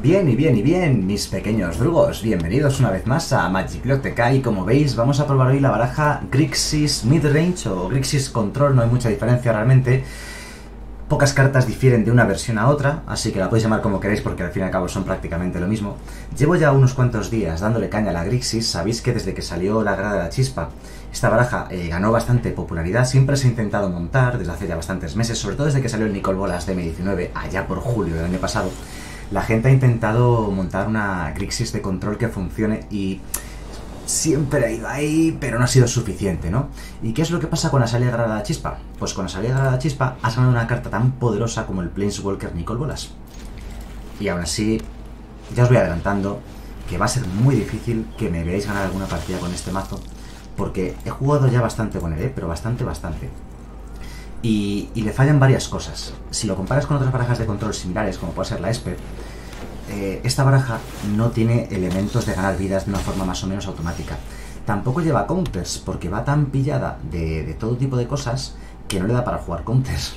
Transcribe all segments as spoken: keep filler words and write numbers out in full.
Bien y bien y bien, mis pequeños drugos, bienvenidos una vez más a Magicloteca y como veis vamos a probar hoy la baraja Grixis Midrange o Grixis Control, no hay mucha diferencia realmente. Pocas cartas difieren de una versión a otra, así que la podéis llamar como queréis porque al fin y al cabo son prácticamente lo mismo. Llevo ya unos cuantos días dándole caña a la Grixis, sabéis que desde que salió la Grada de la Chispa esta baraja eh, ganó bastante popularidad, siempre se ha intentado montar desde hace ya bastantes meses, sobre todo desde que salió el Nicol Bolas de eme diecinueve, allá por julio del año pasado. La gente ha intentado montar una Grixis de control que funcione y siempre ha ido ahí, pero no ha sido suficiente, ¿no? ¿Y qué es lo que pasa con la salida de la Chispa? Pues con la salida de la Chispa has ganado una carta tan poderosa como el Planeswalker Nicol Bolas. Y aún así, ya os voy adelantando que va a ser muy difícil que me veáis ganar alguna partida con este mazo, porque he jugado ya bastante con él, ¿eh? Pero bastante, bastante. Y, y le fallan varias cosas. Si lo comparas con otras barajas de control similares, como puede ser la Esper, eh, esta baraja no tiene elementos de ganar vidas de una forma más o menos automática. Tampoco lleva counters, porque va tan pillada de, de todo tipo de cosas que no le da para jugar counters.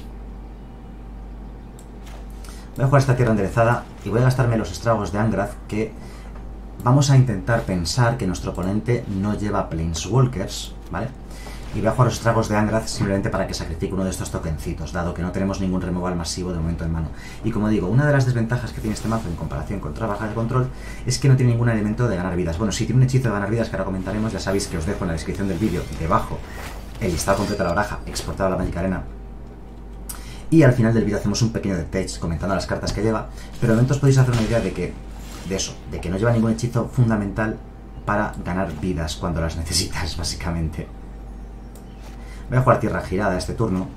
Voy a jugar esta tierra enderezada y voy a gastarme los estragos de Angrath, que vamos a intentar pensar que nuestro oponente no lleva Planeswalkers, ¿vale? Y voy a jugar los estragos de Angrath simplemente para que sacrifique uno de estos tokencitos, dado que no tenemos ningún removal masivo de momento en mano. Y como digo, una de las desventajas que tiene este mazo en comparación con otra baraja de control es que no tiene ningún elemento de ganar vidas. Bueno, si tiene un hechizo de ganar vidas que ahora comentaremos, ya sabéis que os dejo en la descripción del vídeo, debajo, el listado completo de la baraja, exportado a la Magic Arena. Y al final del vídeo hacemos un pequeño detach comentando las cartas que lleva, pero de momento os podéis hacer una idea de que, de eso, de que no lleva ningún hechizo fundamental para ganar vidas cuando las necesitas, básicamente. Voy a jugar tierra girada este turno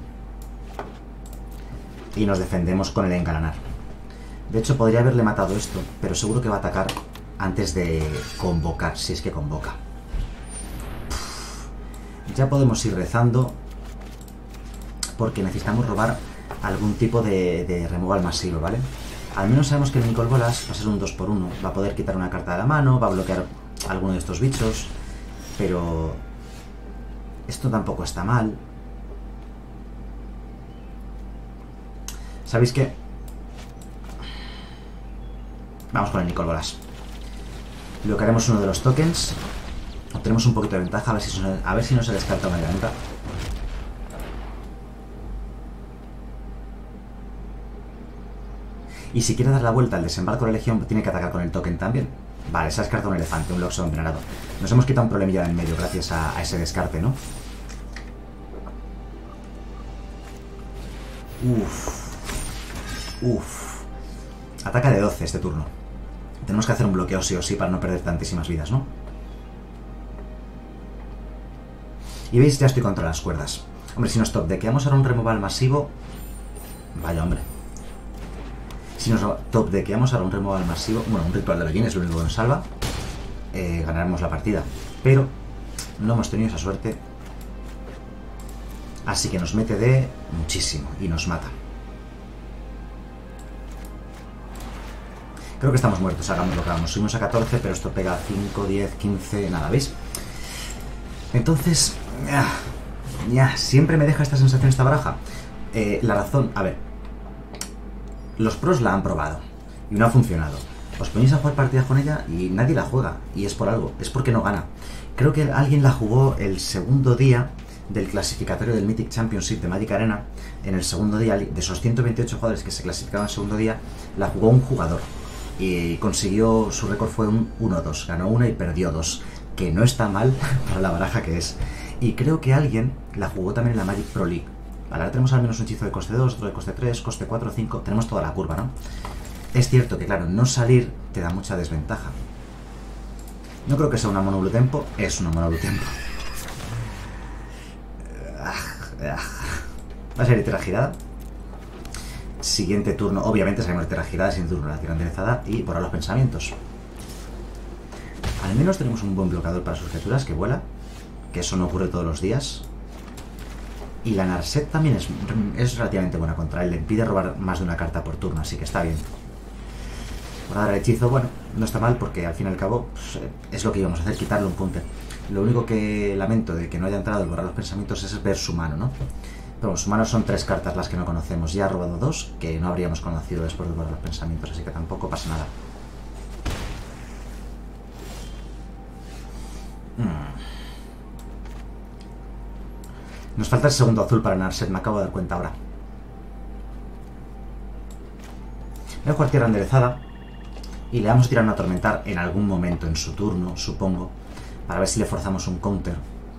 y nos defendemos con el Engalanar. De hecho, podría haberle matado esto, pero seguro que va a atacar antes de convocar, si es que convoca. Uf. Ya podemos ir rezando porque necesitamos robar algún tipo de, de removal masivo, ¿vale? Al menos sabemos que el Nicol Bolas va a ser un dos por uno, va a poder quitar una carta de la mano, va a bloquear alguno de estos bichos, pero esto tampoco está mal. ¿Sabéis qué? Vamos con el Nicol Bolas. Bloquearemos uno de los tokens. Obtenemos un poquito de ventaja, a ver si, a ver si no se descarta una garganta. Y si quiere dar la vuelta al desembarco de la Legión, tiene que atacar con el token también. Vale, se ha descartado un elefante, un Loxodon venerado. Nos hemos quitado un problemilla de en medio gracias a, a ese descarte, ¿no? Uff. Uff. Ataca de doce este turno. Tenemos que hacer un bloqueo sí o sí para no perder tantísimas vidas, ¿no? Y veis, ya estoy contra las cuerdas. Hombre, si nos top deckeamos ahora un removal masivo... Vaya, hombre. Si nos top deckeamos ahora un removal masivo... Bueno, un ritual de Login es lo único que nos salva. Eh, ganaremos la partida. Pero no hemos tenido esa suerte. Así que nos mete de muchísimo y nos mata. Creo que estamos muertos, hagamos lo que hagamos. Subimos a catorce, pero esto pega cinco, diez, quince, nada, ¿veis? Entonces, ya, ya, siempre me deja esta sensación esta baraja. Eh, la razón, a ver, los pros la han probado y no ha funcionado. Os ponéis a jugar partidas con ella y nadie la juega, y es por algo, es porque no gana. Creo que alguien la jugó el segundo día del clasificatorio del Mythic Championship de Magic Arena. En el segundo día, de esos ciento veintiocho jugadores que se clasificaban el segundo día, la jugó un jugador y consiguió, su récord fue un uno dos, ganó una y perdió dos, que no está mal para la baraja que es. Y creo que alguien la jugó también en la Magic Pro League. Vale, ahora tenemos al menos un hechizo de coste dos, otro de coste tres, coste cuatro, cinco, tenemos toda la curva, ¿no? Es cierto que, claro, no salir te da mucha desventaja. No creo que sea una mono blue tempo, es una mono blue tempo. Va a ser tierra girada. Siguiente turno, obviamente salimos de tierra girada, siguiente turno la tierra enderezada y borrar los pensamientos. Al menos tenemos un buen bloqueador para sus criaturas que vuela, que eso no ocurre todos los días. Y la Narset también es, es relativamente buena contra él, le impide robar más de una carta por turno, así que está bien. Por dar el hechizo, bueno, no está mal porque al fin y al cabo pues, es lo que íbamos a hacer, quitarle un punte. Lo único que lamento de que no haya entrado el borrar los pensamientos es ver su mano, ¿no? Pero su mano son tres cartas las que no conocemos. Ya ha robado dos que no habríamos conocido después de borrar los pensamientos, así que tampoco pasa nada. Hmm. Nos falta el segundo azul para Narset, me acabo de dar cuenta ahora. Voy a jugar tierra enderezada y le vamos a tirar una atormentar en algún momento en su turno, supongo, para ver si le forzamos un counter.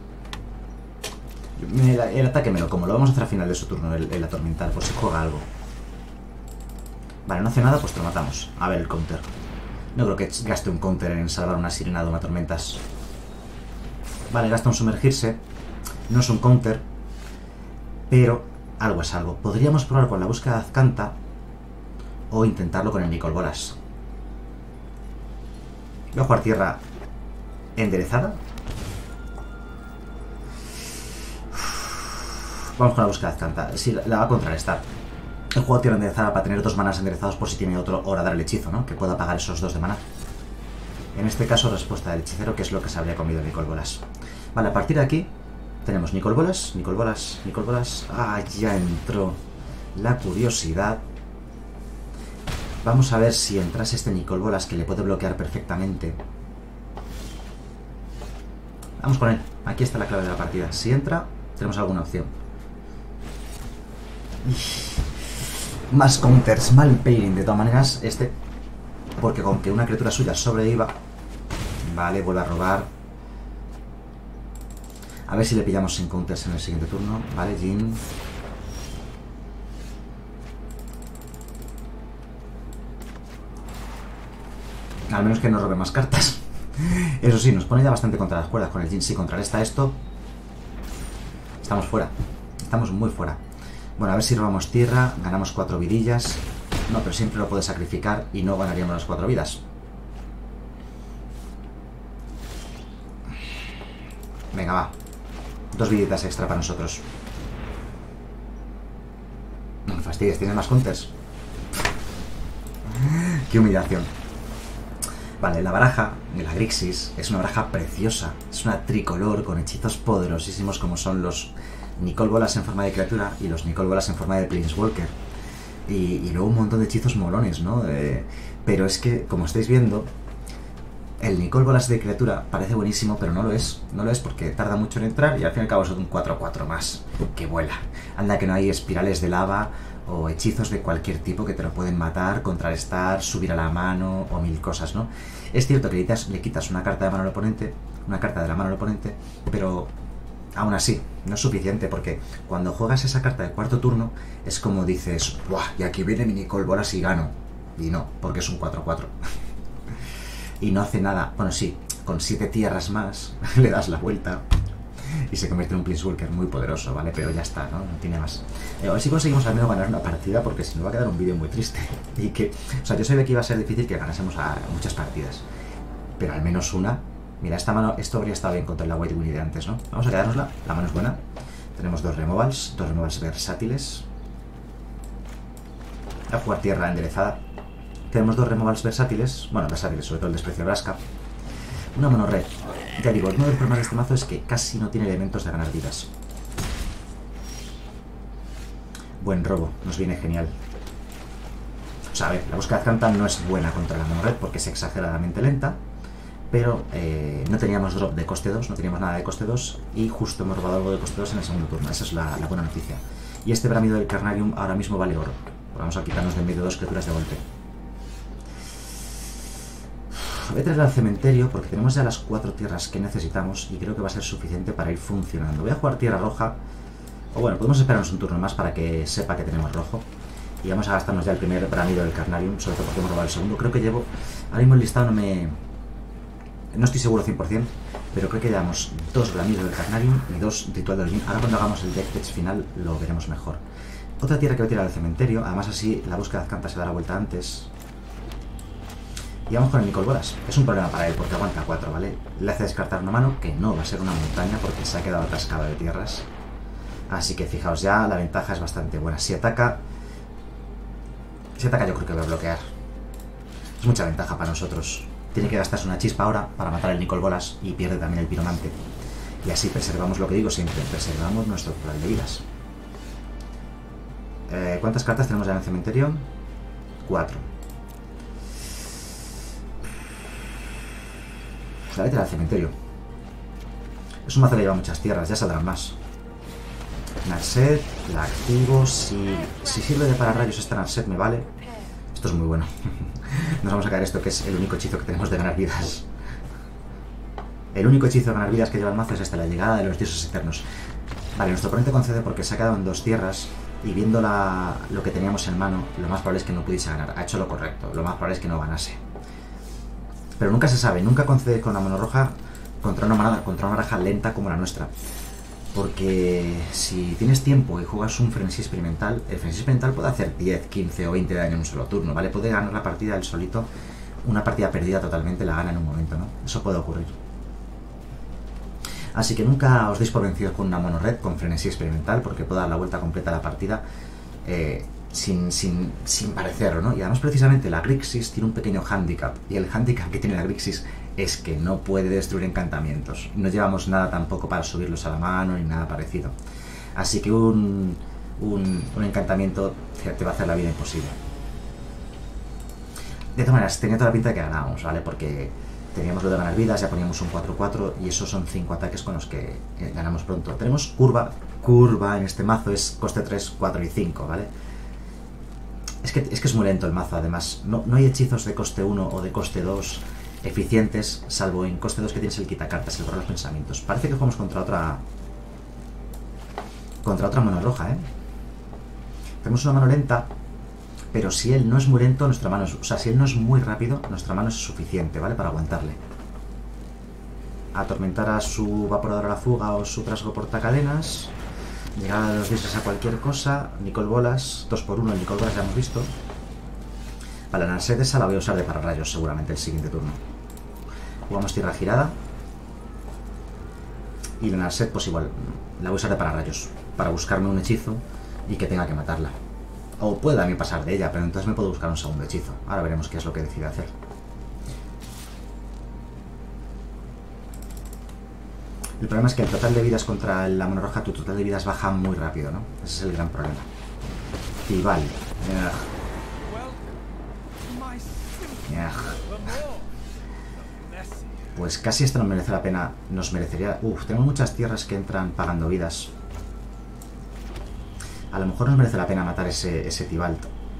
El, el ataque me lo como, lo vamos a hacer al final de su turno, el, el atormentar, por si juega algo. Vale, no hace nada, pues te lo matamos. A ver el counter. No creo que gaste un counter en salvar una sirena de una tormentas. Vale, gasta un sumergirse. No es un counter, pero algo es algo. Podríamos probar con la búsqueda de Azcanta o intentarlo con el Nicol Bolas. Voy a jugar tierra enderezada. Vamos con la búsqueda de Azcanta. Sí, la va a contrarrestar. He jugado tierra enderezada para tener dos manas enderezados por si tiene otro Horadar el hechizo, ¿no? Que pueda pagar esos dos de maná. En este caso, respuesta del hechicero, que es lo que se habría comido Nicol Bolas. Vale, a partir de aquí tenemos Nicol Bolas, Nicol Bolas, Nicol Bolas. Ah, ya entró la curiosidad. Vamos a ver si entras este Nicol Bolas, que le puede bloquear perfectamente. Vamos con él. Aquí está la clave de la partida. Si entra, tenemos alguna opción. Más counters, mal pairing de todas maneras este, porque con que una criatura suya sobreviva. Vale, vuelve a robar. A ver si le pillamos sin counters en el siguiente turno. Vale, Jin. Al menos que no robe más cartas. Eso sí, nos pone ya bastante contra las cuerdas con el Jin. Si contrarresta esto, estamos fuera. Estamos muy fuera. Bueno, a ver si robamos tierra, ganamos cuatro vidillas. No, pero siempre lo puede sacrificar y no ganaríamos las cuatro vidas. Venga, va. Dos viditas extra para nosotros. No me fastidies, ¿tienes más counters? Qué humillación. Vale, la baraja de la Grixis es una baraja preciosa. Es una tricolor con hechizos poderosísimos como son los Nicol Bolas en forma de criatura y los Nicol Bolas en forma de Planeswalker. Y, y luego un montón de hechizos molones, ¿no? Eh, pero es que, como estáis viendo, el Nicol Bolas de criatura parece buenísimo, pero no lo es. No lo es porque tarda mucho en entrar y al fin y al cabo es un cuatro cuatro más que vuela. Anda que no hay espirales de lava o hechizos de cualquier tipo que te lo pueden matar, contrarrestar, subir a la mano o mil cosas, ¿no? Es cierto que le quitas, le quitas una carta de mano al oponente, una carta de la mano al oponente, pero aún así, no es suficiente, porque cuando juegas esa carta de cuarto turno, es como dices, ¡buah! Y aquí viene mi Nicol Bolas y gano. Y no, porque es un cuatro cuatro. Y no hace nada. Bueno, sí, con siete tierras más, le das la vuelta y se convierte en un Planeswalker muy poderoso, ¿vale? Pero ya está, ¿no? No tiene más. Eh, a ver si conseguimos al menos ganar una partida, porque si no va a quedar un vídeo muy triste. Y que, o sea, yo sabía que iba a ser difícil que ganásemos a muchas partidas, pero al menos una. Mira, esta mano, esto habría estado bien contra la White Winnie de antes, ¿no? Vamos a quedárnosla, la mano es buena. Tenemos dos removals, dos removals versátiles. Voy a jugar tierra enderezada. Tenemos dos removals versátiles, bueno, versátiles, sobre todo el desprecio de Braska. Una mono red. Ya digo, uno de los problemas de este mazo es que casi no tiene elementos de ganar vidas. Buen robo, nos viene genial. O sea, a ver, la búsqueda de Azcanta no es buena contra la mono red porque es exageradamente lenta. Pero eh, no teníamos drop de coste dos, no teníamos nada de coste dos y justo hemos robado algo de coste dos en el segundo turno. Esa es la, la buena noticia. Y este bramido del Carnarium ahora mismo vale oro. Vamos a quitarnos de en medio dos criaturas de golpe. Voy a traerla al cementerio porque tenemos ya las cuatro tierras que necesitamos y creo que va a ser suficiente para ir funcionando. Voy a jugar tierra roja. O bueno, podemos esperarnos un turno más para que sepa que tenemos rojo. Y vamos a gastarnos ya el primer bramido del Carnarium, sobre todo porque hemos robado el segundo. Creo que llevo... Ahora mismo el listado no me... No estoy seguro cien por cien, pero creo que llevamos dos bramidos del Carnarium y dos ritual de Origin. Ahora cuando hagamos el deck fetch final lo veremos mejor. Otra tierra que voy a tirar al cementerio, además así la búsqueda de Azcanta se da la vuelta antes. Y vamos con el Nicol Bolas. Es un problema para él porque aguanta cuatro, ¿vale? Le hace descartar una mano, que no va a ser una montaña porque se ha quedado atascado de tierras. Así que fijaos ya, la ventaja es bastante buena. Si ataca... Si ataca yo creo que va a bloquear. Es mucha ventaja para nosotros. Tiene que gastarse una chispa ahora para matar el Nicol Bolas y pierde también el piromante. Y así preservamos lo que digo siempre, preservamos nuestro total de vidas. Eh, ¿Cuántas cartas tenemos ya en el cementerio? Cuatro. Pues la voy a tirar al cementerio. Es un mazo que lleva muchas tierras, ya saldrán más. Narset, la activo. Si, si sirve de pararrayos esta Narset me vale. Esto es muy bueno. Nos vamos a caer esto, que es el único hechizo que tenemos de ganar vidas. El único hechizo de ganar vidas que lleva el mazo es esta, la llegada de los dioses eternos. Vale, nuestro oponente concede porque se ha quedado en dos tierras. Y viendo la, lo que teníamos en mano, lo más probable es que no pudiese ganar. Ha hecho lo correcto, lo más probable es que no ganase. Pero nunca se sabe, nunca concede con la mano roja contra una, manada, contra una baraja lenta como la nuestra. Porque si tienes tiempo y juegas un frenesí experimental, el frenesí experimental puede hacer diez, quince o veinte de daño en un solo turno, ¿vale? Puede ganar la partida él solito, una partida perdida totalmente la gana en un momento, ¿no? Eso puede ocurrir. Así que nunca os deis por vencidos con una mono red con frenesí experimental, porque puede dar la vuelta completa a la partida eh, sin, sin, sin parecerlo, ¿no? Y además precisamente la Grixis tiene un pequeño handicap, y el handicap que tiene la Grixis es que no puede destruir encantamientos. No llevamos nada tampoco para subirlos a la mano ni nada parecido. Así que un, un, un encantamiento te va a hacer la vida imposible. De todas maneras, tenía toda la pinta de que ganábamos, ¿vale? Porque teníamos lo de ganar vidas, ya poníamos un cuatro cuatro y esos son cinco ataques con los que eh, ganamos pronto. Tenemos curva, curva en este mazo es coste tres, cuatro y cinco, ¿vale? Es que, es que es muy lento el mazo, además. No, no hay hechizos de coste uno o de coste dos eficientes, salvo en coste dos que tienes el quitacartas, el borrar los pensamientos. Parece que jugamos contra otra... Contra otra mano roja, ¿eh? Tenemos una mano lenta, pero si él no es muy lento, nuestra mano es... O sea, si él no es muy rápido, nuestra mano es suficiente, ¿vale? Para aguantarle. Atormentar a su vaporador a la fuga o su trasgo portacadenas. Llegar a los dioses a cualquier cosa. Nicol Bolas, dos por uno, el Nicol Bolas ya hemos visto. Vale, la Narset esa la voy a usar de pararrayos seguramente el siguiente turno. Jugamos tierra girada. Y la Narset pues igual, la voy a usar de pararrayos. Para buscarme un hechizo y que tenga que matarla. O puede también pasar de ella, pero entonces me puedo buscar un segundo hechizo. Ahora veremos qué es lo que decide hacer. El problema es que el total de vidas contra la mano roja, tu total de vidas baja muy rápido, ¿no? Ese es el gran problema. Y vale. Pues casi esto no merece la pena. Nos merecería... Uf, tengo muchas tierras que entran pagando vidas. A lo mejor nos merece la pena matar ese, ese Tibalt.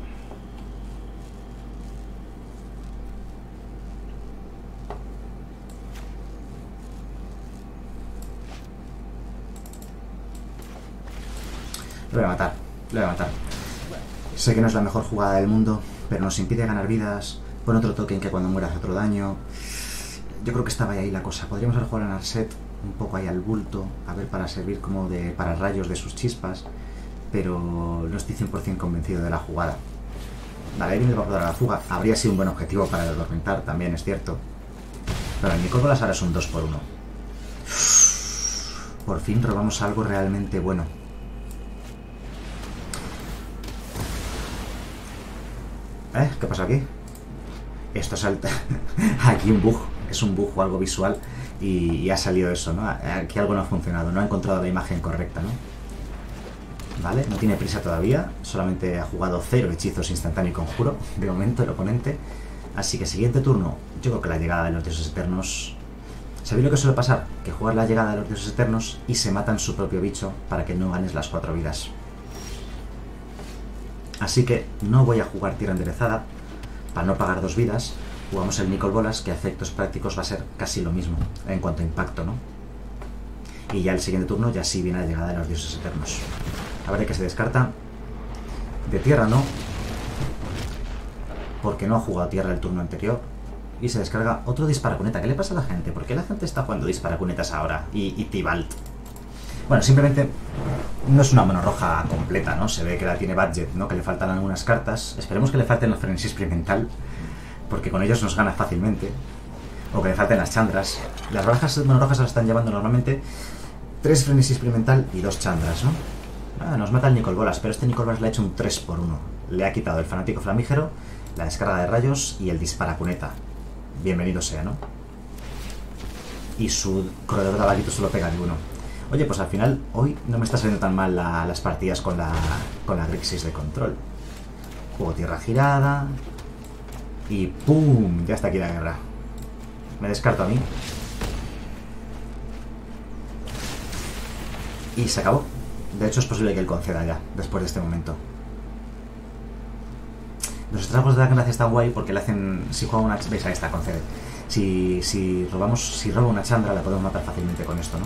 Lo voy a matar, lo voy a matar. Sé que no es la mejor jugada del mundo, pero nos impide ganar vidas. Pon otro token que cuando muera hace otro daño. Yo creo que estaba ahí la cosa. Podríamos haber jugado a Narset un poco ahí al bulto, a ver, para servir como de para rayos de sus chispas, pero no estoy cien por cien convencido de la jugada. Vale, ahí viene el vaporador a la fuga. Habría sido un buen objetivo para atormentar, también es cierto. Pero el Nicol Bolas ahora es un dos por uno. Por fin robamos algo realmente bueno. ¿Eh? ¿Qué pasa aquí? Esto salta... aquí un bug. Es un bug o algo visual y, y ha salido eso, ¿no? Aquí algo no ha funcionado. No ha encontrado la imagen correcta, ¿no? Vale, no tiene prisa todavía. Solamente ha jugado cero hechizos instantáneo y conjuro. De momento el oponente. Así que siguiente turno. Yo creo que la llegada de los dioses eternos... ¿Sabéis lo que suele pasar? Que juegas la llegada de los dioses eternos y se matan su propio bicho para que no ganes las cuatro vidas. Así que no voy a jugar tierra enderezada para no pagar dos vidas. Jugamos el Nicol Bolas, que a efectos prácticos va a ser casi lo mismo en cuanto a impacto, ¿no? Y ya el siguiente turno ya sí viene la llegada de los dioses eternos. A ver qué se descarta. De tierra no, porque no ha jugado tierra el turno anterior. Y se descarga otro disparacuneta. ¿Qué le pasa a la gente? ¿Por qué la gente está jugando disparacunetas ahora? Y, y Tibalt. Bueno, simplemente no es una mano roja completa, ¿no? Se ve que la tiene budget, ¿no? Que le faltan algunas cartas. Esperemos que le falten los frenesí experimental, porque con ellos nos gana fácilmente. O que le falten las chandras. Las barajas de mano rojas se las están llevando normalmente tres frenesí experimental y dos chandras, ¿no? Ah, nos mata el Nicol Bolas, pero este Nicol Bolas le ha hecho un tres por uno. Le ha quitado el fanático flamígero, la descarga de rayos y el disparacuneta. Bienvenido sea, ¿no? Y su corredor de abalitos solo pega de uno. Oye, pues al final, hoy no me está saliendo tan mal la, las partidas con la, con la Grixis de control. Juego tierra girada. Y ¡pum! Ya está aquí la guerra. Me descarto a mí. Y se acabó. De hecho es posible que él conceda ya, después de este momento. Los estragos de la gracia están guay porque le hacen... Si juega una... ¿Veis? Ahí está, concede. Si, si robamos... Si roba una Chandra la podemos matar fácilmente con esto, ¿no?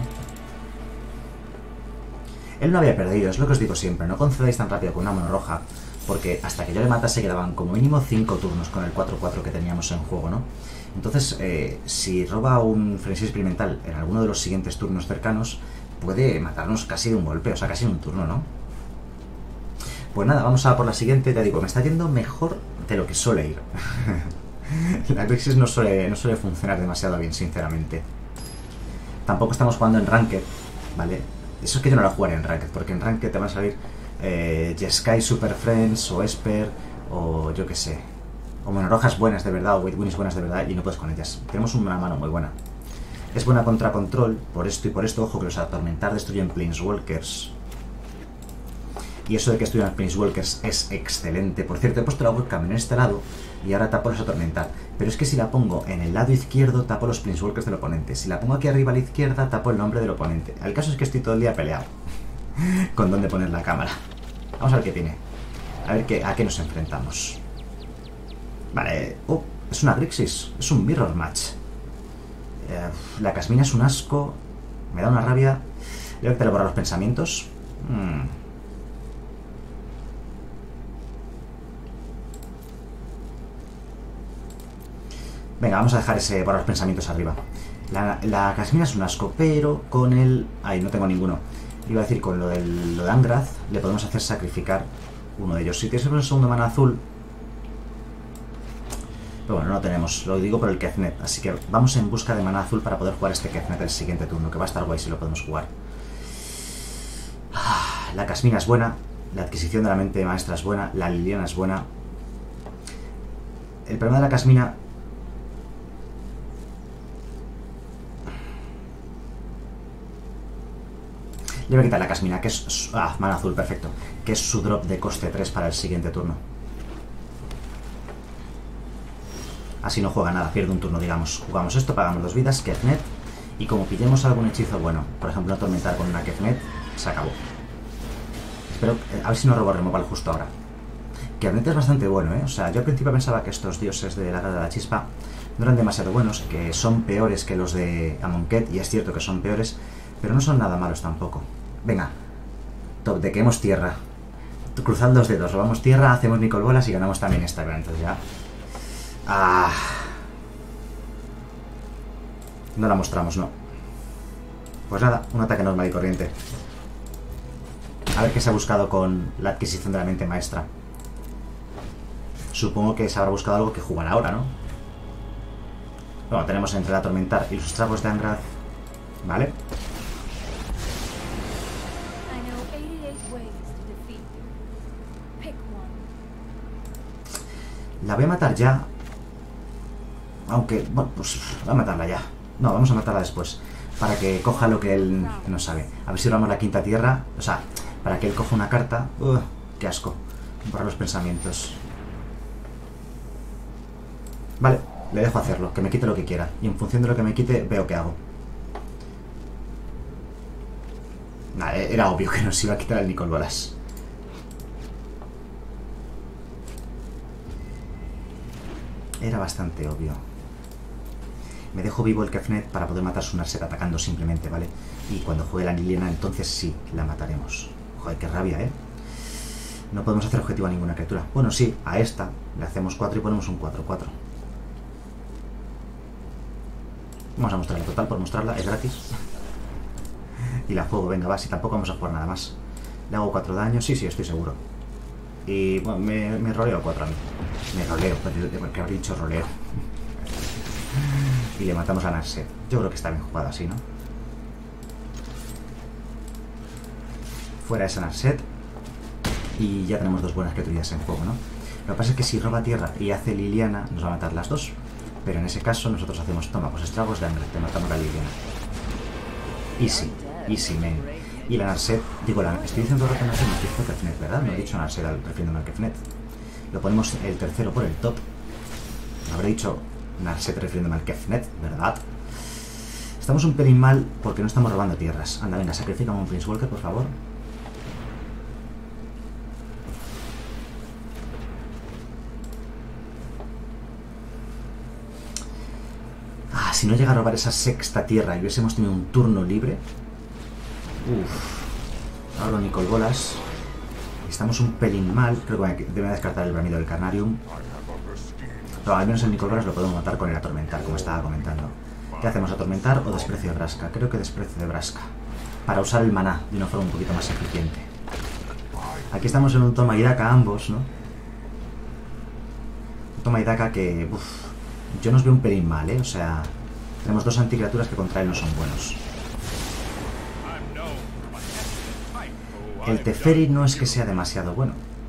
Él no había perdido, es lo que os digo siempre. No concedáis tan rápido con una mano roja, porque hasta que yo le matase quedaban como mínimo cinco turnos con el cuatro cuatro que teníamos en juego, ¿no? Entonces, eh, si roba un frenesí experimental en alguno de los siguientes turnos cercanos, puede matarnos casi de un golpe, o sea, casi en un turno, ¿no? Pues nada, vamos a por la siguiente. Te digo, me está yendo mejor de lo que suele ir. La Grixis no suele, no suele funcionar demasiado bien, sinceramente. Tampoco estamos jugando en Ranked, ¿vale? Eso es que yo no la jugaré en Ranked, porque en Ranked te van a salir eh, Jeskai Super Friends, o Esper, o yo qué sé. O monorojas buenas de verdad, o White buenas de verdad, y no puedes con ellas. Tenemos una mano muy buena. Es buena contra control, por esto y por esto. Ojo que los atormentar destruyen Planeswalkers. Y eso de que destruyan Planeswalkers es excelente. Por cierto, he puesto la webcam en este lado y ahora tapo los atormentar. Pero es que si la pongo en el lado izquierdo, tapo los Planeswalkers del oponente. Si la pongo aquí arriba a la izquierda, tapo el nombre del oponente. El caso es que estoy todo el día peleado con dónde poner la cámara. Vamos a ver qué tiene. A ver qué, a qué nos enfrentamos. Vale. Oh, es una Grixis. Es un Mirror Match. Eh, la Casmina es un asco. Me da una rabia. Le voy a elaborar los pensamientos. Hmm. Venga, vamos a dejar ese borrar los pensamientos arriba. La, la Casmina es un asco, pero con el... Ay, no tengo ninguno. Iba a decir, con lo, del, lo de Angrath le podemos hacer sacrificar uno de ellos. Si tienes un segundo mana azul... Pero bueno, no tenemos. Lo digo por el Kefnet. Así que vamos en busca de mana azul para poder jugar este Kefnet el siguiente turno, que va a estar guay si lo podemos jugar. La Casmina es buena. La adquisición de la mente maestra es buena. La Liliana es buena. El problema de la Casmina... Le voy a quitar la Casmina, que es... Ah, mana azul, perfecto. Que es su drop de coste tres para el siguiente turno. Así no juega nada, pierde un turno, digamos. Jugamos esto, pagamos dos vidas, Kefnet. Y como pillemos algún hechizo bueno, por ejemplo, atormentar con una Kefnet, se acabó. Espero... A ver si no robo removal justo ahora. Kefnet es bastante bueno, ¿eh? O sea, yo al principio pensaba que estos dioses de la Guerra de la Chispa no eran demasiado buenos, que son peores que los de Amonkhet, y es cierto que son peores, pero no son nada malos tampoco. Venga, top, de que hemos tierra. Cruzad los dedos, robamos tierra, hacemos Nicol Bolas y ganamos también esta, entonces ya... Ah... No la mostramos, no. Pues nada, un ataque normal y corriente. A ver qué se ha buscado con la adquisición de la mente maestra. Supongo que se habrá buscado algo que jugar ahora, ¿no? Bueno, tenemos entre el atormentar y los estragos de Angrath. Vale. La voy a matar ya. Aunque, bueno, pues voy a matarla ya. No, vamos a matarla después. Para que coja lo que él no sabe. A ver si robamos la quinta tierra. O sea, para que él coja una carta. Uh, qué asco. Borrar los pensamientos. Vale, le dejo hacerlo. Que me quite lo que quiera. Y en función de lo que me quite, veo qué hago. Nah, era obvio que nos iba a quitar el Nicol Bolas. Era bastante obvio. Me dejo vivo el Kefnet para poder matar su Narset atacando simplemente, ¿vale? Y cuando juegue la Liliana, entonces sí, la mataremos. Joder, qué rabia, ¿eh? No podemos hacer objetivo a ninguna criatura. Bueno, sí, a esta le hacemos cuatro y ponemos un cuatro cuatro. Vamos a mostrarla, total, por mostrarla, es gratis. Y la juego, venga, va, si tampoco vamos a jugar nada más. Le hago cuatro daños, sí, sí, estoy seguro. Y bueno, me, me roleo cuatro a mí. Me roleo, porque habría dicho roleo. Y le matamos a Narset. Yo creo que está bien jugado así, ¿no? Fuera esa Narset. Y ya tenemos dos buenas criaturas en juego, ¿no? Lo que pasa es que si roba tierra y hace Liliana, nos va a matar las dos. Pero en ese caso nosotros hacemos, toma, pues estragos de Angrath, te matamos la Liliana. Easy, easy, man. Y la Narset, digo, la, estoy diciendo que Narset no dice Kefnet, ¿verdad? No he dicho Narset refiriéndome al Kefnet. Lo ponemos el tercero por el top. Habré dicho Narset refiriéndome al Kefnet, ¿verdad? Estamos un pelín mal porque no estamos robando tierras. Anda, venga, sacrifica un Prince Walker, por favor. Ah, si no llega a robar esa sexta tierra y hubiésemos tenido un turno libre. Uff. Ahora Nicol Bolas. Estamos un pelín mal. Creo que debe descartar el bramido del Carnarium. Pero al menos el Nicol Bolas lo podemos matar con el atormentar, como estaba comentando. ¿Qué hacemos? ¿Atormentar o desprecio de Braska? Creo que desprecio de Braska. Para usar el maná de una forma un poquito más eficiente. Aquí estamos en un toma y daca ambos, ¿no? Un toma y daca que... Uf, yo nos veo un pelín mal, ¿eh? O sea, tenemos dos anticriaturas que contra él no son buenos. El Teferi no es que sea demasiado bueno.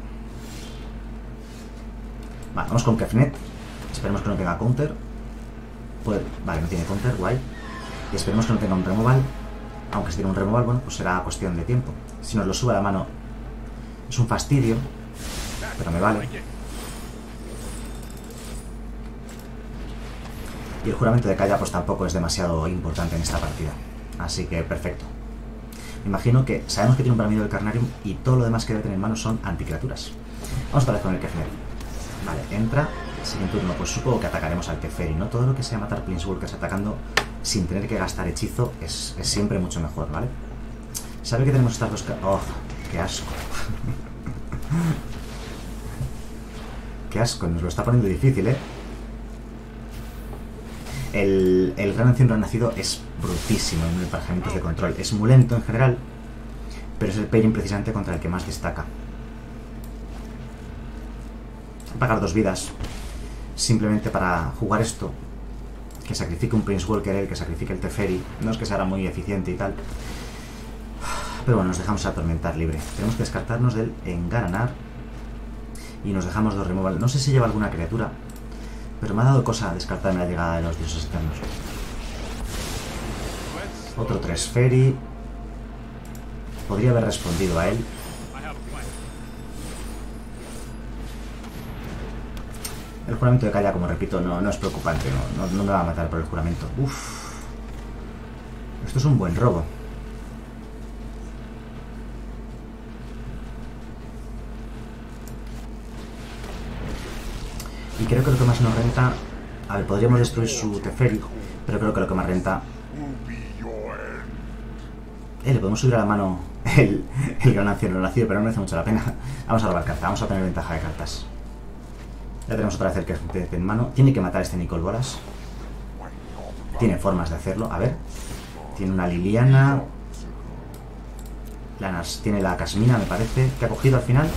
Vale, vamos con Kefnet. Esperemos que no tenga counter. Puede... Vale, no tiene counter, guay. Y esperemos que no tenga un removal. Aunque si tiene un removal, bueno, pues será cuestión de tiempo. Si nos lo sube a la mano es un fastidio, pero me vale. Y el juramento de Kaya pues tampoco es demasiado importante en esta partida. Así que perfecto. Me imagino que sabemos que tiene un bramido del Carnarium y todo lo demás que debe tener en mano son anticriaturas. Vamos otra vez con el Kefnet. Vale, entra. Siguiente turno, pues supongo que atacaremos al Teferi, ¿no? Todo lo que sea matar Planeswalkers atacando sin tener que gastar hechizo es, es siempre mucho mejor, ¿vale? ¿Sabe que tenemos estas dos... ¡Oh! ¡Qué asco! ¡Qué asco! Nos lo está poniendo difícil, ¿eh? El, el Gran Anciano Renacido es brutísimo en emparejamientos de control. Es muy lento en general, pero es el pairing precisamente contra el que más destaca. Pagar dos vidas simplemente para jugar esto, que sacrifique un Prince Walker, el que sacrifique el Teferi. No es que sea muy eficiente y tal, pero bueno, nos dejamos atormentar libre. Tenemos que descartarnos del Engaranar y nos dejamos dos removal. No sé si lleva alguna criatura, pero me ha dado cosa descartarme la llegada de los dioses eternos. Otro tres Feri. Podría haber respondido a él. El juramento de Kaya, como repito, no, no es preocupante. No, no, no me va a matar por el juramento. Uff. Esto es un buen robo. Y creo que lo que más nos renta... A ver, podríamos destruir su Teferi, pero creo que lo que más renta... Eh, le podemos subir a la mano el, el Gran Anciano Nacido, pero no merece mucho la pena. Vamos a robar cartas, vamos a tener ventaja de cartas. Ya tenemos otra vez el que en mano. Tiene que matar a este Nicol Bolas. Tiene formas de hacerlo. A ver. Tiene una Liliana. Lanas. Tiene la Casmina, me parece. Que ha cogido al final.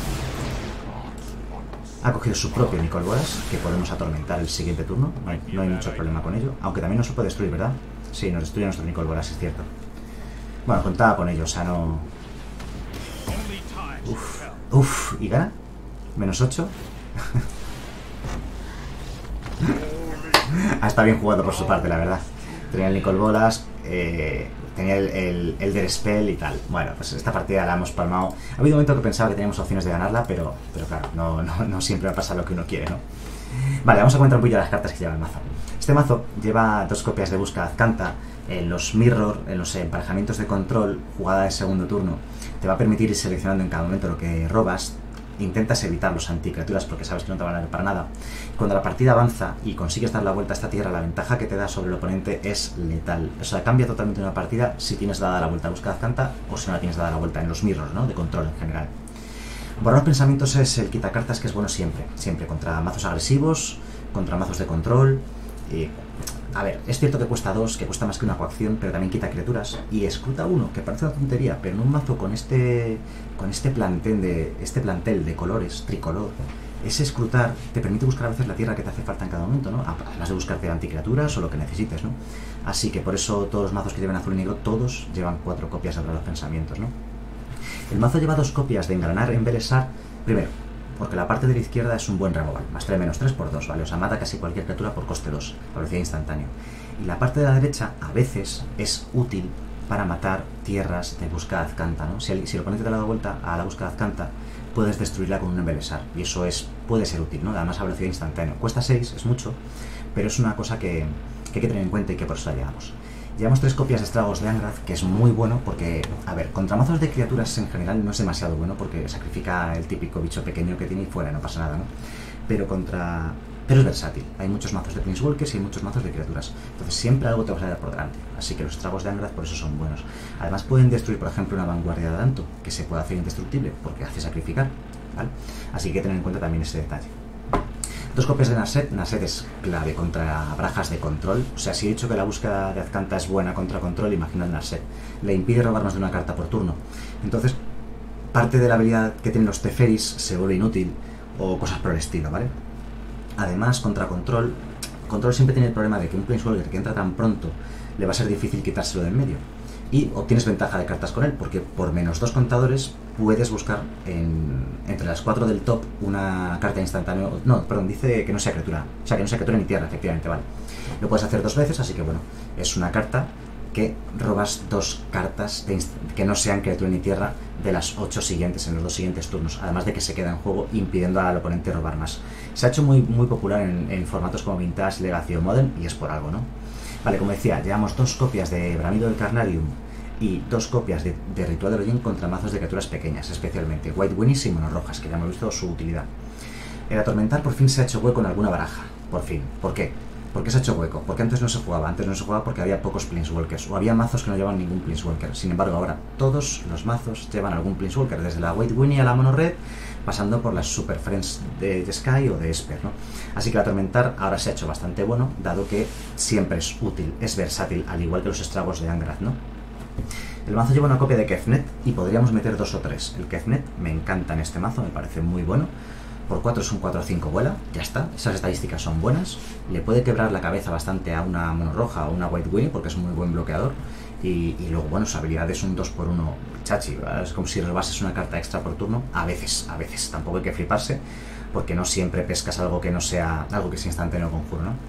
Ha cogido su propio Nicol Bolas, que podemos atormentar el siguiente turno. No hay, no hay mucho problema con ello. Aunque también nos puede destruir, ¿verdad? Sí, nos destruye nuestro Nicol Bolas, es cierto. Bueno, contaba con ello, o sea, no... Uf, uf, ¿y gana? Menos ocho. Ha estado bien jugado por su parte, la verdad. Tenía el Nicol Bolas, eh, tenía el, el, el Elder Spell y tal. Bueno, pues esta partida la hemos palmado. Ha habido un momento que pensaba que teníamos opciones de ganarla, pero, pero claro, no, no, no siempre pasa lo que uno quiere, ¿no? Vale, vamos a comentar un poquito las cartas que lleva el mazo. Este mazo lleva dos copias de Busca Azcanta. En los mirror, en los emparejamientos de control, jugada de segundo turno, te va a permitir ir seleccionando en cada momento lo que robas. Intentas evitar los anticriaturas porque sabes que no te van a dar para nada. Cuando la partida avanza y consigues dar la vuelta a esta tierra, la ventaja que te da sobre el oponente es letal. O sea, cambia totalmente una partida si tienes dada la vuelta a Busca Azcanta o si no la tienes dada la vuelta en los mirrors, ¿no? De control en general. Borrar pensamientos es el quitacartas que es bueno siempre. Siempre contra mazos agresivos, contra mazos de control. Y... A ver, es cierto que cuesta dos, que cuesta más que una coacción, pero también quita criaturas. Y escruta uno, que parece una tontería, pero en un mazo con este con este plantel de este plantel de colores, tricolor, ese escrutar te permite buscar a veces la tierra que te hace falta en cada momento, ¿no? Además de buscarte anticriaturas o lo que necesites, ¿no? Así que por eso todos los mazos que llevan azul y negro, todos llevan cuatro copias de los pensamientos, ¿no? El mazo lleva dos copias de Engranar, Embelesar, primero, porque la parte de la izquierda es un buen removal, más tres menos tres por dos, ¿vale? O sea, mata casi cualquier criatura por coste dos, a velocidad instantánea. Y la parte de la derecha, a veces, es útil para matar tierras de Busca Azcanta, ¿no? Si el, si el oponente te la da vuelta a la Busca Azcanta, puedes destruirla con un Embelesar, y eso es puede ser útil, ¿no? Además a velocidad instantánea. Cuesta seis, es mucho, pero es una cosa que, que hay que tener en cuenta y que por eso la llevamos. Llevamos tres copias de Estragos de Angrath, que es muy bueno porque, a ver, contra mazos de criaturas en general no es demasiado bueno porque sacrifica el típico bicho pequeño que tiene y fuera, no pasa nada, ¿no? Pero contra... Pero es versátil. Hay muchos mazos de Planeswalkers y hay muchos mazos de criaturas. Entonces siempre algo te va a salir por delante. Así que los Estragos de Angrath por eso son buenos. Además pueden destruir, por ejemplo, una vanguardia de Adanto, que se puede hacer indestructible porque hace sacrificar, ¿vale? Así que hay que tener en cuenta también ese detalle. Dos copias de Narset. Narset es clave contra barajas de control. O sea, si he dicho que la búsqueda de Azcanta es buena contra control, imagina el Narset. Le impide robarnos de una carta por turno. Entonces, parte de la habilidad que tienen los Teferis se vuelve inútil o cosas por el estilo, ¿vale? Además, contra control, control siempre tiene el problema de que un Planeswalker que entra tan pronto le va a ser difícil quitárselo del medio. Y obtienes ventaja de cartas con él, porque por menos dos contadores puedes buscar en, entre las cuatro del top una carta instantánea. No, perdón, dice que no sea criatura. O sea, que no sea criatura ni tierra, efectivamente, vale. Lo puedes hacer dos veces, así que bueno, es una carta que robas dos cartas de que no sean criatura ni tierra de las ocho siguientes, en los dos siguientes turnos. Además de que se queda en juego impidiendo al oponente robar más. Se ha hecho muy, muy popular en, en formatos como Vintage, Legacy o Modern, y es por algo, ¿no? Vale, como decía, llevamos dos copias de Bramido del Carnarium y dos copias de, de Ritual de Origin contra mazos de criaturas pequeñas, especialmente White Winnies y Monorrojas, que ya hemos visto su utilidad. El Atormentar por fin se ha hecho hueco en alguna baraja, por fin. ¿Por qué? ¿Por qué se ha hecho hueco? Porque antes no se jugaba, antes no se jugaba porque había pocos Planeswalkers, o había mazos que no llevaban ningún Planeswalker. Sin embargo, ahora todos los mazos llevan algún Planeswalker, desde la White Winnie a la Mono Red, pasando por las Super Friends de, de Sky o de Esper, ¿no? Así que el Atormentar ahora se ha hecho bastante bueno, dado que siempre es útil, es versátil, al igual que los Estragos de Angrath, ¿no? El mazo lleva una copia de Kefnet y podríamos meter dos o tres. El Kefnet me encanta en este mazo, me parece muy bueno. Por cuatro es un cuatro cinco vuela, ya está, esas estadísticas son buenas. Le puede quebrar la cabeza bastante a una Mono Roja o una White Winnie porque es un muy buen bloqueador. Y, y luego, bueno, su habilidad es un dos por uno chachi, ¿verdad? Es como si robases una carta extra por turno. A veces, a veces, tampoco hay que fliparse, porque no siempre pescas algo que no sea, algo que sea instantáneo conjuro, ¿no?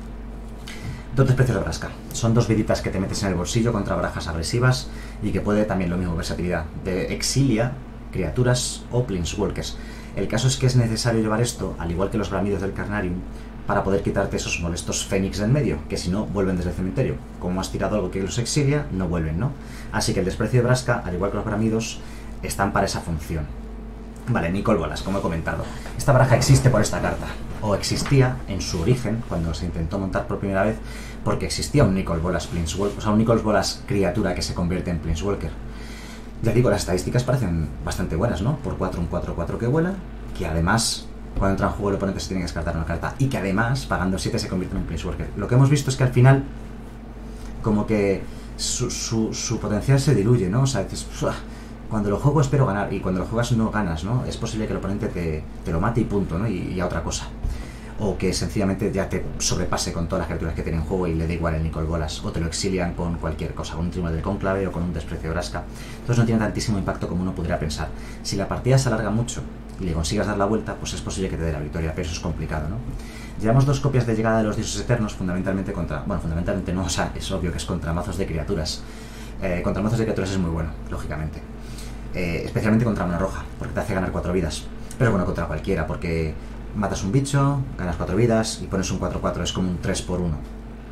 Dos desprecios de Vraska. Son dos viditas que te metes en el bolsillo contra barajas agresivas y que puede también lo mismo, versatilidad. De exilia, criaturas o Planeswalkers. El caso es que es necesario llevar esto, al igual que los bramidos del Carnarium, para poder quitarte esos molestos Fénix del medio, que si no, vuelven desde el cementerio. Como has tirado algo que los exilia, no vuelven, ¿no? Así que el desprecio de Vraska, al igual que los bramidos, están para esa función. Vale, Nicol Bolas, como he comentado. Esta baraja existe por esta carta. O existía en su origen, cuando se intentó montar por primera vez, porque existía un Nicol Bolas Planeswalker, o sea, un Nicol Bolas criatura que se convierte en Planeswalker. Ya digo, las estadísticas parecen bastante buenas, ¿no? Por cuatro, un cuatro cuatro que vuela, que además, cuando entra en juego el oponente se tiene que descartar una carta, y que además, pagando siete, se convierte en un Planeswalker. Lo que hemos visto es que al final, como que su, su, su potencial se diluye, ¿no? O sea, dices, cuando lo juego espero ganar, y cuando lo juegas no ganas, ¿no? Es posible que el oponente te, te lo mate y punto, ¿no? Y, y a otra cosa. O que sencillamente ya te sobrepase con todas las criaturas que tiene en juego y le da igual el Nicol Bolas, o te lo exilian con cualquier cosa, con un Tribunal del Cónclave o con un desprecio de Vraska. Entonces no tiene tantísimo impacto como uno podría pensar. Si la partida se alarga mucho y le consigas dar la vuelta, pues es posible que te dé la victoria, pero eso es complicado, ¿no? Llevamos dos copias de Llegada de los Dioses Eternos, fundamentalmente contra... Bueno, fundamentalmente no, o sea, es obvio que es contra mazos de criaturas. Eh, contra mazos de criaturas es muy bueno, lógicamente. Eh, especialmente contra una roja, porque te hace ganar cuatro vidas. Pero bueno, contra cualquiera, porque matas un bicho, ganas cuatro vidas y pones un cuatro cuatro, es como un tres por uno.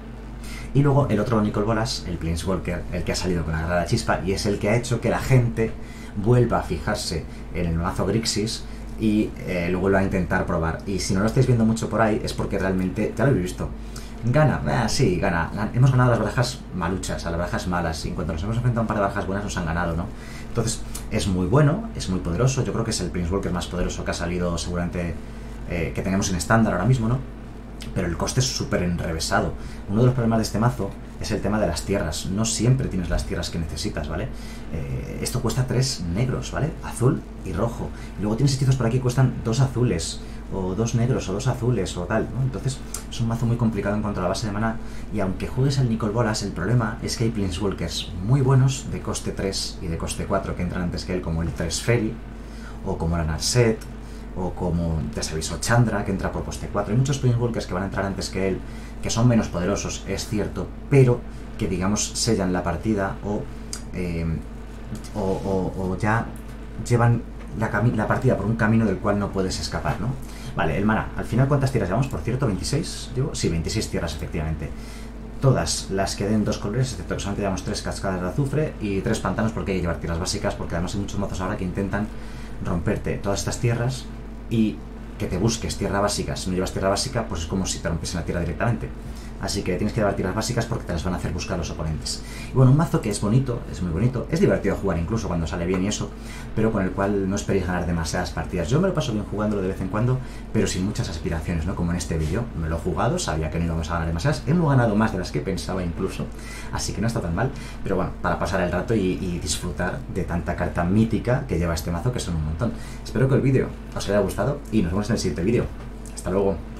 Y luego el otro Nicol Bolas, el Planeswalker, el que ha salido con la Grada Chispa y es el que ha hecho que la gente vuelva a fijarse en el mazo Grixis y eh, lo vuelva a intentar probar. Y si no lo estáis viendo mucho por ahí es porque realmente, ya lo habéis visto, gana, ah, sí, gana. Hemos ganado las barajas maluchas, a las barajas malas, y en cuanto nos hemos enfrentado a un par de barajas buenas nos han ganado, ¿no? Entonces es muy bueno, es muy poderoso, yo creo que es el Planeswalker más poderoso que ha salido seguramente eh, que tenemos en estándar ahora mismo, ¿no? Pero el coste es súper enrevesado. Uno de los problemas de este mazo es el tema de las tierras. No siempre tienes las tierras que necesitas, ¿vale? Eh, esto cuesta tres negros, ¿vale? Azul y rojo. Y luego tienes hechizos por aquí que cuestan dos azules, o dos negros, o dos azules, o tal, ¿no? Entonces es un mazo muy complicado en cuanto a la base de maná. Y aunque juegues al Nicol Bolas, el problema es que hay Planeswalkers muy buenos de coste tres y de coste cuatro que entran antes que él, como el tres Fairy, o como la Narset, o como, ya sabéis, o Chandra, que entra por coste cuatro. Hay muchos Planeswalkers que van a entrar antes que él, que son menos poderosos, es cierto, pero que, digamos, sellan la partida o, eh, o, o, o ya llevan la, la partida por un camino del cual no puedes escapar, ¿no? Vale, el maná. Al final, ¿cuántas tierras llevamos? Por cierto, ¿veintiséis? ¿Digo? Sí, veintiséis tierras, efectivamente. todas las que den dos colores, excepto que solamente llevamos tres cascadas de azufre y tres pantanos, porque hay que llevar tierras básicas, porque además hay muchos mazos ahora que intentan romperte todas estas tierras y que te busques tierra básica. Si no llevas tierra básica, pues es como si te rompiesen la tierra directamente. Así que tienes que llevar tierras básicas porque te las van a hacer buscar los oponentes. Y bueno, un mazo que es bonito, es muy bonito, es divertido jugar incluso cuando sale bien y eso, pero con el cual no esperéis ganar demasiadas partidas. Yo me lo paso bien jugándolo de vez en cuando, pero sin muchas aspiraciones, ¿no? Como en este vídeo, me lo he jugado, sabía que no íbamos a ganar demasiadas, hemos ganado más de las que pensaba incluso, así que no está tan mal, pero bueno, para pasar el rato y, y disfrutar de tanta carta mítica que lleva este mazo, que son un montón. Espero que el vídeo os haya gustado y nos vemos en el siguiente vídeo. Hasta luego.